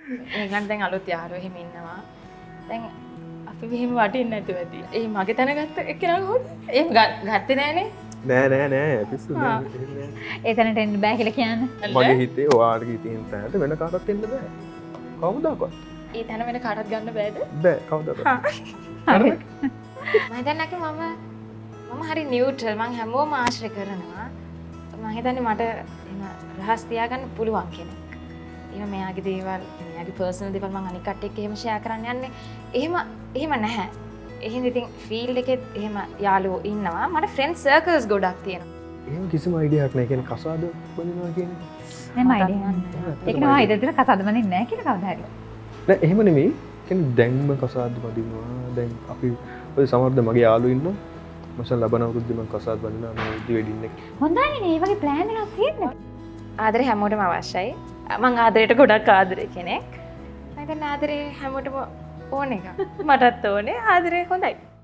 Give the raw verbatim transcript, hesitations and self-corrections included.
ඒගොල්ලන් දැන් අලුත් යාළුවෝ එහෙම ඉන්නවා. දැන් අපි මෙහෙම වටින්නේ නැතුව ඇති. ඒ මගේ තැන ගත්ත එක්කෙනා කොහොමද? එහෙම ගත්තේ නෑනේ. නෑ නෑ නෑ පිස්සු නෑ. ඒ තැනට එන්න බෑ කියලා කියන්නේ. මගේ හිතේ ඔයාලගේ තියෙන තැනට වෙන කාටවත් එන්න බෑ. කවුදාකවත්. ඒ තැන වෙන කාටවත් ගන්න බෑද? බෑ කවුදාකවත්. හරි. මම හිතන්නේ මම මම හරි නියුට්‍රල්. මම හැමෝම ආශ්‍රය කරනවා. මම හිතන්නේ මට එහෙම රහස් තියාගන්න පුළුවන් කෙනෙක්. එහෙම මෙයාගේ දේවල්, මෙයාගේ පර්සනල් දේවල් මම අනික් කට්ටිය එක්ක එහෙම ෂෙයා කරන්න යන්නේ. එහෙම එහෙම නැහැ. එහෙනම් ඉතින් ෆීල්ඩ් එකෙත් එහෙම යාළුවෝ ඉන්නවා. මට ෆ්‍රෙන්ඩ් සර්කල්ස් ගොඩක් තියෙනවා. එහෙම කිසිම අයිඩියාවක් නැහැ. කියන්නේ කසාද බඳිනවා කියන්නේ. එහෙම අයිඩියා නැහැ. ඒක නෝ ඉතින් කසාද බඳින්නේ නැහැ කියලා කවදා හරි. නෑ එහෙම නෙමෙයි. කියන්නේ දැන්ම කසාද බඳිනවා. දැන් අපි ඔය සමහරද මගේ යාළුවෝ ඉන්නවා. මසල් ලබන අවුරුද්දේ මම කසාද බඳිනවා මේ ඉදි වෙඩින් එක. හොඳයිනේ මේ වගේ ප්ලෑන් එකක් තියෙනවා. ආදරේ හැමෝටම අවශ්‍යයි. මං ආදරයට ගොඩක් ආදරේ කෙනෙක්. මම හිතන්නේ ආදරේ හැමෝටම ඕන එක. මටත් ඕනේ ආදරේ හොඳයි.